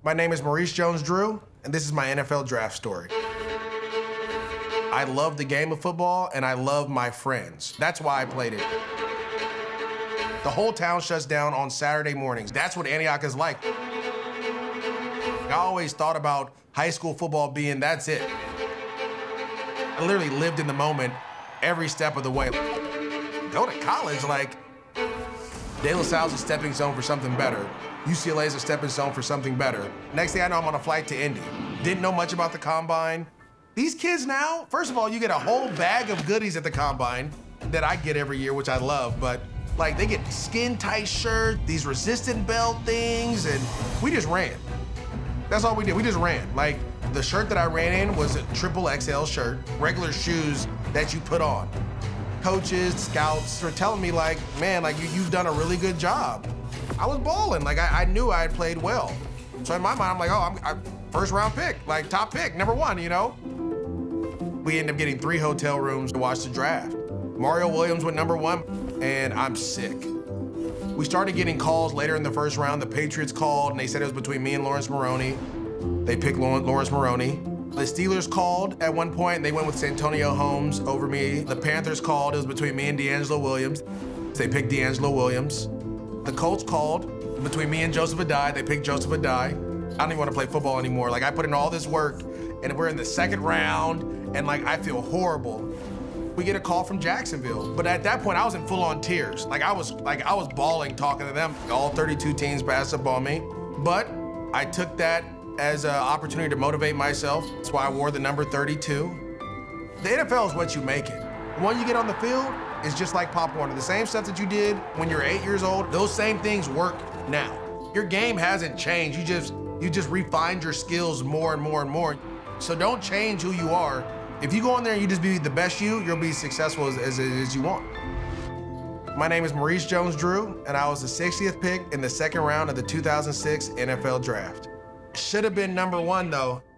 My name is Maurice Jones-Drew, and this is my NFL draft story. I love the game of football, and I love my friends. That's why I played it. The whole town shuts down on Saturday mornings. That's what Antioch is like. I always thought about high school football being that's it. I literally lived in the moment every step of the way. Go to college, like, De La Salle's a stepping stone for something better. UCLA is a stepping stone for something better. Next thing I know, I'm on a flight to Indy. Didn't know much about the combine. These kids now, first of all, you get a whole bag of goodies at the combine that I get every year, which I love, but like they get skin-tight shirts, these resistant belt things, and we just ran. That's all we did, we just ran. Like, the shirt that I ran in was a XXL shirt, regular shoes that you put on. Coaches, scouts were telling me like, man, like you've done a really good job. I was balling, like I knew I had played well. So in my mind, I'm like, oh, I'm first round pick, like top pick, number one, you know? We ended up getting 3 hotel rooms to watch the draft. Mario Williams went number 1, and I'm sick. We started getting calls later in the first round. The Patriots called, and they said it was between me and Lawrence Maroney. They picked Lawrence Maroney. The Steelers called at one point, and they went with Santonio Holmes over me. The Panthers called, it was between me and D'Angelo Williams. They picked D'Angelo Williams. The Colts called, between me and Joseph Adai, they picked Joseph Adai. I don't even want to play football anymore. Like, I put in all this work, and we're in the second round, and like, I feel horrible. We get a call from Jacksonville, but at that point, I was in full-on tears. Like I was bawling talking to them. All 32 teams passed up on me, but I took that as an opportunity to motivate myself. That's why I wore the number 32. The NFL is what you make it. When you get on the field, it's just like Pop Warner. The same stuff that you did when you're 8 years old, those same things work now. Your game hasn't changed. You just refined your skills more and more and more. So don't change who you are. If you go in there and you just be the best you'll be successful as you want. My name is Maurice Jones-Drew, and I was the 60th pick in the second round of the 2006 NFL Draft. Should have been number 1, though.